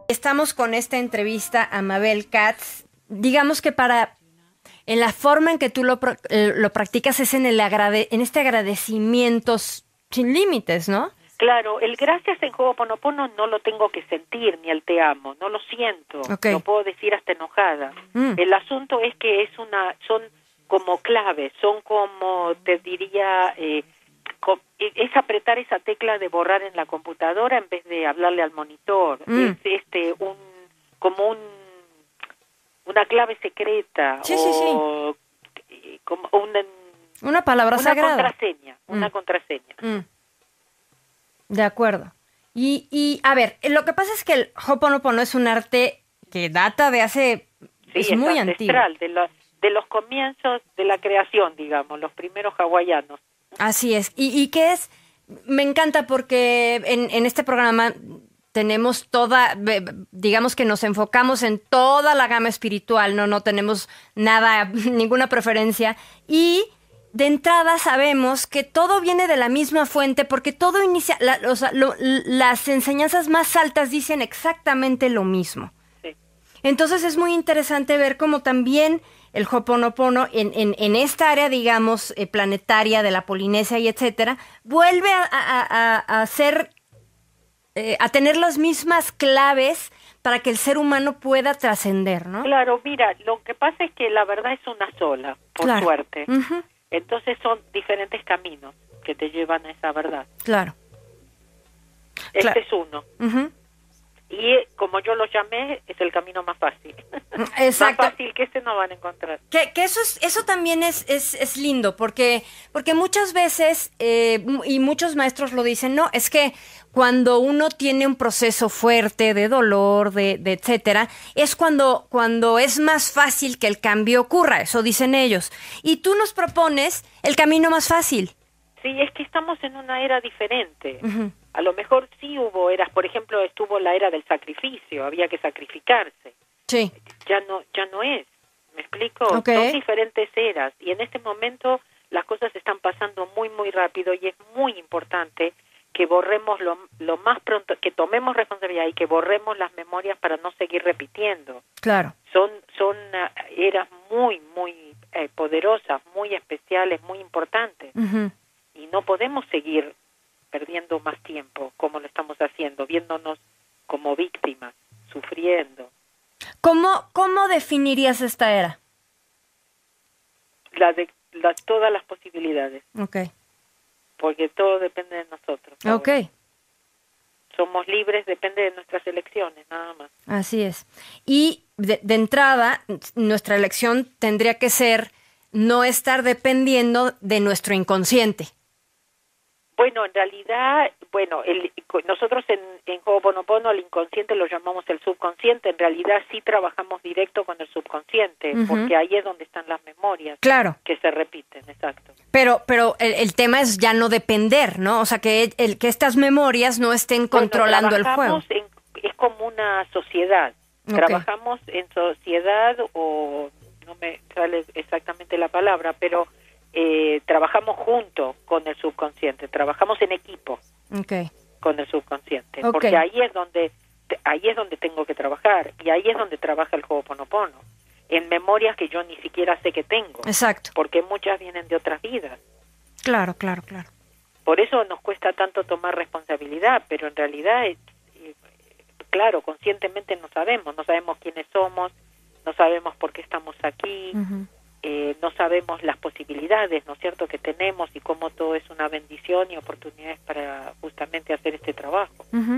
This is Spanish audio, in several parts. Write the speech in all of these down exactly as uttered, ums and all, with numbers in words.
Estamos con esta entrevista a Mabel Katz. Digamos que para, en la forma en que tú lo, eh, lo practicas es en, el agrade, en este agradecimiento sin límites, ¿no? Claro, el gracias en Ho'oponopono no lo tengo que sentir, ni el te amo, no lo siento, okay. Lo puedo decir hasta enojada. Mm. El asunto es que es una, son como claves, son como, te diría, eh, com, es apretar esa tecla de borrar en la computadora en vez de hablarle al monitor. Mm. Es este un como un una clave secreta sí, o sí, sí. como una, una palabra una sagrada. Contraseña, mm. Una contraseña. Mm. De acuerdo. Y, y, a ver, lo que pasa es que el Ho'oponopono es un arte que data de hace... Sí, es, es muy ancestral, antiguo. De los, de los comienzos de la creación, digamos, los primeros hawaianos. Así es. Y, y que es... Me encanta porque en, en este programa tenemos toda... Digamos que nos enfocamos en toda la gama espiritual, ¿no? No tenemos nada, ninguna preferencia. Y... de entrada sabemos que todo viene de la misma fuente porque todo inicia, la, o sea, lo, las enseñanzas más altas dicen exactamente lo mismo. Sí. Entonces es muy interesante ver cómo también el Ho'oponopono en, en, en esta área, digamos, eh, planetaria de la Polinesia y etcétera, vuelve a, a, a, a ser, eh, a tener las mismas claves para que el ser humano pueda trascender, ¿no? Claro, mira, lo que pasa es que la verdad es una sola, por claro. suerte. Uh-huh. Entonces son diferentes caminos que te llevan a esa verdad. Claro. Este claro. es uno. Uh-huh. Y como yo lo llamé, es el camino más fácil. Exacto. Más fácil que este no van a encontrar. Que, que eso es, eso también es, es, es lindo, porque, porque muchas veces, eh, y muchos maestros lo dicen, no, es que cuando uno tiene un proceso fuerte de dolor, de, de etcétera, es cuando, cuando es más fácil que el cambio ocurra, eso dicen ellos. Y tú nos propones el camino más fácil. Sí, es que estamos en una era diferente. Uh-huh. A lo mejor sí hubo eras, por ejemplo, estuvo la era del sacrificio, había que sacrificarse. Sí. Ya no, ya no es, ¿me explico? Okay. Son diferentes eras y en este momento las cosas están pasando muy, muy rápido y es muy importante que borremos lo, lo más pronto, que tomemos responsabilidad y que borremos las memorias para no seguir repitiendo. Claro. Son, son uh, eras muy, muy eh, poderosas, muy especiales, muy importantes. Uh-huh. Y no podemos seguir perdiendo más tiempo como lo estamos haciendo, viéndonos como víctimas, sufriendo. ¿Cómo, cómo definirías esta era? La de la, todas las posibilidades. Okay. Porque todo depende de nosotros. Okay. Somos libres, depende de nuestras elecciones, nada más. Así es. Y de, de entrada, nuestra elección tendría que ser no estar dependiendo de nuestro inconsciente. Bueno, en realidad, bueno, el, nosotros en, en Ho'oponopono el inconsciente lo llamamos el subconsciente. En realidad sí trabajamos directo con el subconsciente, uh-huh. Porque ahí es donde están las memorias. Claro. Que se repiten, exacto. Pero, pero el, el tema es ya no depender, ¿no? O sea, que el, que estas memorias no estén controlando bueno, el juego. En, es como una sociedad. Okay. Trabajamos en sociedad o no me sale exactamente la palabra, pero Eh, trabajamos junto con el subconsciente, trabajamos en equipo okay. con el subconsciente, okay. porque ahí es donde ahí es donde tengo que trabajar y ahí es donde trabaja el Ho'oponopono, en memorias que yo ni siquiera sé que tengo. Exacto. Porque muchas vienen de otras vidas. Claro, claro, claro. Por eso nos cuesta tanto tomar responsabilidad, pero en realidad, eh, claro, conscientemente no sabemos, no sabemos quiénes somos, no sabemos por qué estamos aquí. Uh-huh. Eh, no sabemos las posibilidades, ¿no es cierto?, que tenemos y cómo todo es una bendición y oportunidades para justamente hacer este trabajo. Uh-huh.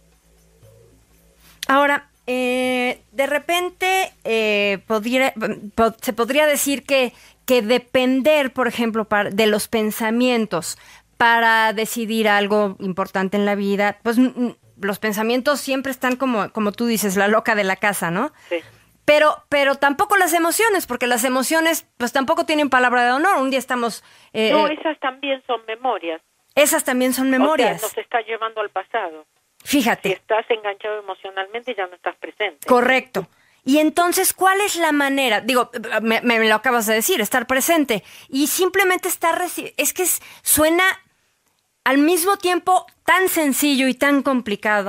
Ahora, eh, de repente eh, podría, po- se podría decir que, que depender, por ejemplo, para, de los pensamientos para decidir algo importante en la vida, pues m- los pensamientos siempre están como, como tú dices, la loca de la casa, ¿no? Sí. Pero, pero tampoco las emociones, porque las emociones pues tampoco tienen palabra de honor. Un día estamos... Eh, no, esas también son memorias. Esas también son memorias. O sea, nos está llevando al pasado. Fíjate. Si estás enganchado emocionalmente ya no estás presente. Correcto. Y entonces, ¿cuál es la manera? Digo, me, me lo acabas de decir, estar presente. Y simplemente estar... Reci- es que es, suena al mismo tiempo tan sencillo y tan complicado.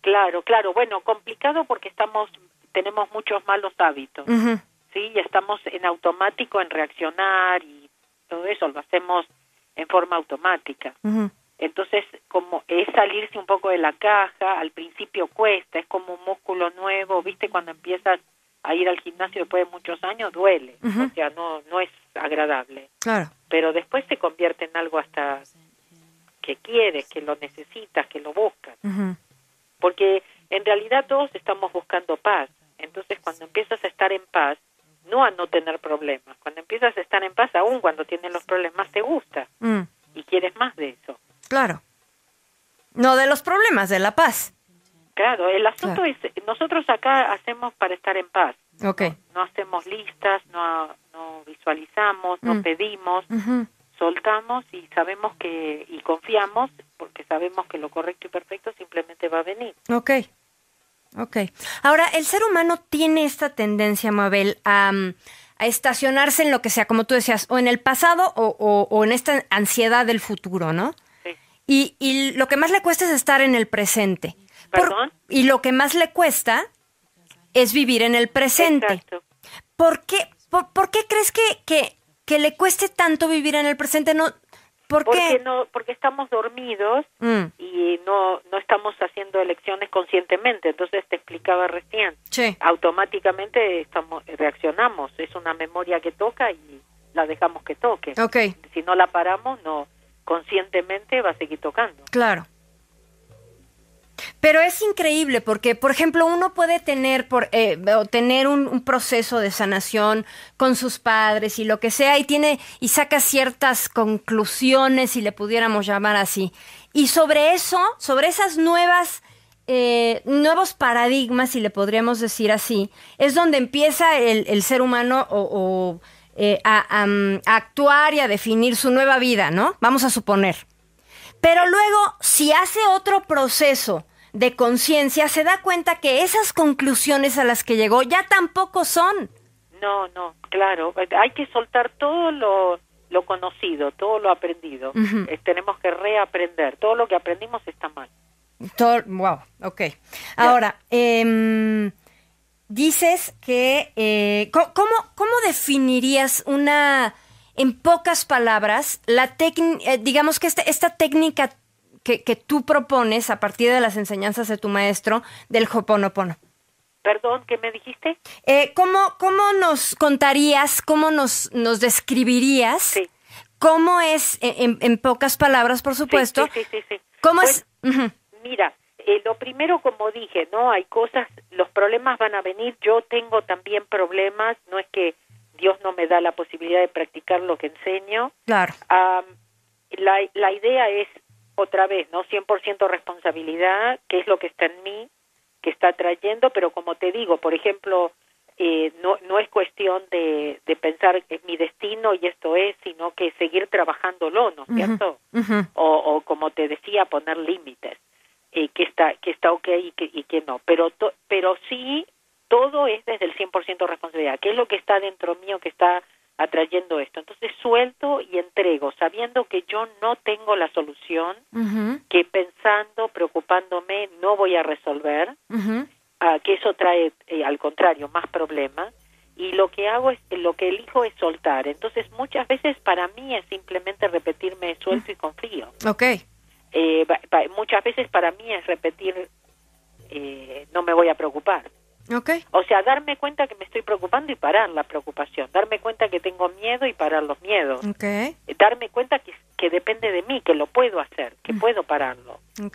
Claro, claro. Bueno, complicado porque estamos tenemos muchos malos hábitos, Uh-huh. ¿sí? Y estamos en automático en reaccionar y todo eso lo hacemos en forma automática. Uh-huh. Entonces, como es salirse un poco de la caja, al principio cuesta, es como un músculo nuevo, ¿viste? Cuando empiezas a ir al gimnasio después de muchos años, duele, Uh-huh. o sea, no no es agradable. Claro. Pero después se convierte en algo hasta que quieres, que lo necesitas, que lo buscas. Uh-huh. Porque en realidad todos estamos buscando paz. Entonces, cuando empiezas a estar en paz, no a no tener problemas. Cuando empiezas a estar en paz, aún cuando tienes los problemas, te gusta Mm. y quieres más de eso. Claro. No de los problemas, de la paz. Claro, el asunto Claro. es, nosotros acá hacemos para estar en paz. Ok. No hacemos listas, no, no visualizamos, no Mm. pedimos, Uh-huh. soltamos y sabemos que, y confiamos, porque sabemos que lo correcto y perfecto simplemente va a venir. Ok. Ok. Ahora, el ser humano tiene esta tendencia, Mabel, a, mm, a estacionarse en lo que sea, como tú decías, o en el pasado o, o, o en esta ansiedad del futuro, ¿no? Sí. Y, y lo que más le cuesta es estar en el presente. Por- ¿Perdón? y lo que más le cuesta es vivir en el presente. Exacto. ¿Por qué, por, por qué crees que, que, que le cueste tanto vivir en el presente? No, ¿por Porque qué? no, porque estamos dormidos Mm, y no no estamos haciendo elecciones conscientemente. Entonces te explicaba recién, sí, automáticamente estamos reaccionamos. Es una memoria que toca y la dejamos que toque. ok, Si no la paramos, no conscientemente va a seguir tocando. claro. Pero es increíble porque, por ejemplo, uno puede tener por eh, o tener un, un proceso de sanación con sus padres y lo que sea y tiene y saca ciertas conclusiones, si le pudiéramos llamar así. Y sobre eso, sobre esas nuevas eh, nuevos paradigmas, si le podríamos decir así, es donde empieza el, el ser humano o, o, eh, a, a, a actuar y a definir su nueva vida, ¿no? Vamos a suponer. Pero luego, si hace otro proceso de conciencia, se da cuenta que esas conclusiones a las que llegó ya tampoco son. No, no, claro. Hay que soltar todo lo, lo conocido, todo lo aprendido. Ujú. Eh, tenemos que reaprender. Todo lo que aprendimos está mal. Todo, wow, ok. Ahora, eh, dices que, eh, co- ¿cómo, ¿cómo definirías una, en pocas palabras, la técnica, eh, digamos que esta, esta técnica que, que tú propones a partir de las enseñanzas de tu maestro del Ho'oponopono? Perdón, ¿qué me dijiste? Eh, ¿cómo, ¿Cómo nos contarías, cómo nos, nos describirías? Sí. ¿Cómo es, en, en pocas palabras, por supuesto? Sí, sí, sí, sí, sí. ¿Cómo Pues, es? Ujú. Mira, eh, lo primero, como dije, ¿no? Hay cosas, los problemas van a venir. Yo tengo también problemas. No es que Dios no me da la posibilidad de practicar lo que enseño. Claro. Um, la, la idea es, otra vez, ¿no? cien por ciento responsabilidad, que es lo que está en mí, que está trayendo, pero como te digo, por ejemplo, eh, no, no es cuestión de, de pensar es mi destino y esto es, sino que seguir trabajándolo, ¿no es cierto? Ujú. O, o como te decía, poner límites, eh, que está que está ok y que, y que no. Pero, to, pero sí, todo es desde el cien por ciento responsabilidad. ¿Qué es lo que está dentro mío que está atrayendo esto? Entonces suelto y entrego, sabiendo que yo no tengo la solución, Ujú. que pensando, preocupándome, no voy a resolver, Ujú. uh, que eso trae, eh, al contrario, más problemas, y lo que hago es, lo que elijo es soltar. Entonces muchas veces para mí es simplemente repetirme suelto y confío. Ok. Eh, ba- ba- muchas veces para mí es repetir eh, no me voy a preocupar. Ok. O sea, darme cuenta que me estoy preocupando y parar la preocupación, darme cuenta que tengo miedo y parar los miedos, Ok. Eh, darme cuenta que, que depende de mí, que lo puedo hacer, que puedo pararlo. Ok.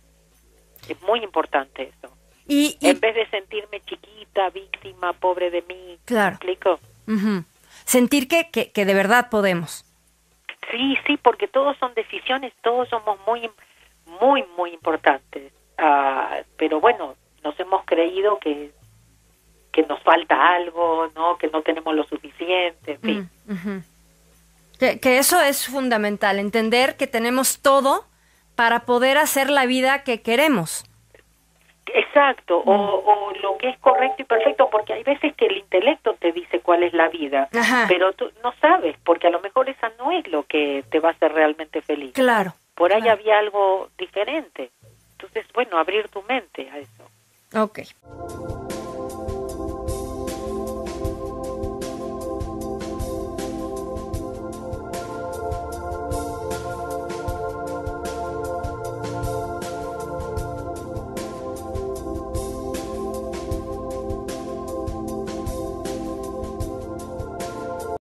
Es muy importante eso. Y, y En vez de sentirme chiquita, víctima, pobre de mí, Claro. ¿me explico? ujú. Sentir que, que, que de verdad podemos. Sí, sí, porque todos son decisiones, todos somos muy, muy, muy importantes. Ah, pero bueno, nos hemos creído que que nos falta algo, ¿no? Que no tenemos lo suficiente, en fin. Mm, ujú. que, que eso es fundamental, entender que tenemos todo para poder hacer la vida que queremos. Exacto, o, o lo que es correcto y perfecto, porque hay veces que el intelecto te dice cuál es la vida, Ajá. pero tú no sabes, porque a lo mejor esa no es lo que te va a hacer realmente feliz. Claro. Por ahí claro. había algo diferente. Entonces Entonces, bueno, abrir tu mente a eso. Ok.